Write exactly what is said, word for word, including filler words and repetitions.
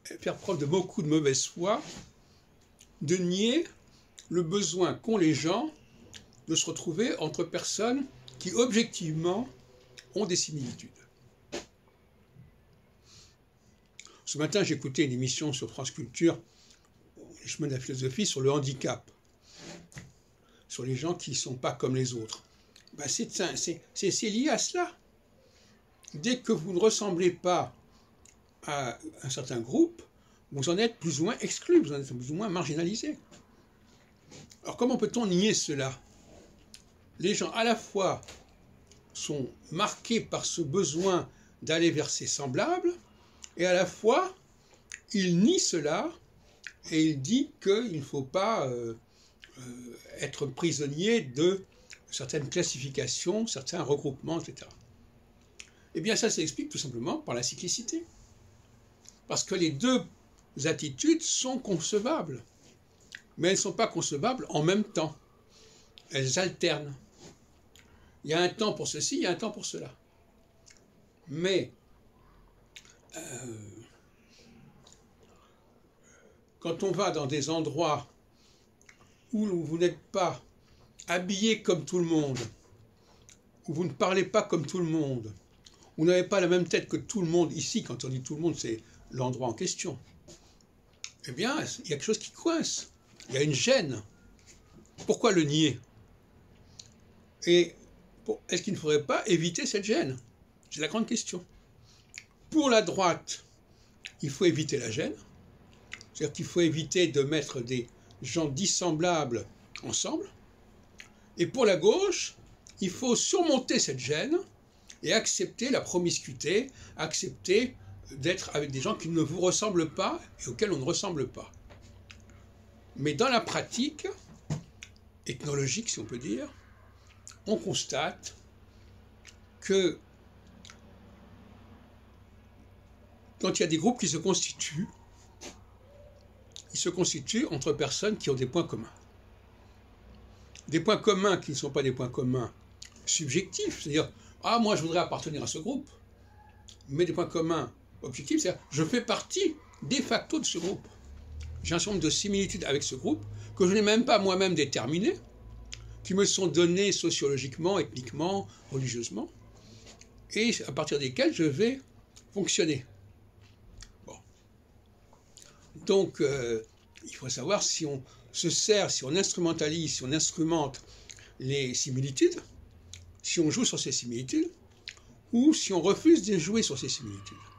faire preuve de beaucoup de mauvaise foi, de nier le besoin qu'ont les gens de se retrouver entre personnes qui, objectivement, ont des similitudes. Ce matin, j'écoutais une émission sur France Culture, Les chemins de la philosophie, sur le handicap, sur les gens qui ne sont pas comme les autres. Ben c'est lié à cela. Dès que vous ne ressemblez pas à un certain groupe, vous en êtes plus ou moins exclu, vous en êtes plus ou moins marginalisé. Alors comment peut-on nier cela? Les gens à la fois sont marqués par ce besoin d'aller vers ses semblables, et à la fois, ils nient cela, et ils disent qu'il ne faut pas euh, euh, être prisonnier de certaines classifications, certains regroupements, et cetera. Eh bien ça s'explique tout simplement par la cyclicité. Parce que les deux attitudes sont concevables, mais elles ne sont pas concevables en même temps. Elles alternent. Il y a un temps pour ceci, il y a un temps pour cela. Mais euh, quand on va dans des endroits où vous n'êtes pas habillé comme tout le monde, où vous ne parlez pas comme tout le monde, où vous n'avez pas la même tête que tout le monde, ici, quand on dit tout le monde, c'est l'endroit en question, eh bien, il y a quelque chose qui coince, il y a une gêne. Pourquoi le nier? Et est-ce qu'il ne faudrait pas éviter cette gêne? C'est la grande question. Pour la droite, il faut éviter la gêne, c'est-à-dire qu'il faut éviter de mettre des gens dissemblables ensemble, et pour la gauche, il faut surmonter cette gêne et accepter la promiscuité, accepter d'être avec des gens qui ne vous ressemblent pas et auxquels on ne ressemble pas. Mais dans la pratique ethnologique, si on peut dire, on constate que quand il y a des groupes qui se constituent, ils se constituent entre personnes qui ont des points communs. Des points communs qui ne sont pas des points communs subjectifs, c'est-à-dire « Ah, moi, je voudrais appartenir à ce groupe », mais des points communs objectifs, c'est-à-dire « Je fais partie de facto de ce groupe ». J'ai un certain nombre de similitudes avec ce groupe que je n'ai même pas moi-même déterminées, qui me sont données sociologiquement, ethniquement, religieusement, et à partir desquelles je vais fonctionner. Bon. Donc, euh, il faut savoir si on se sert, si on instrumentalise, si on instrumente les similitudes, si on joue sur ces similitudes, ou si on refuse de jouer sur ces similitudes.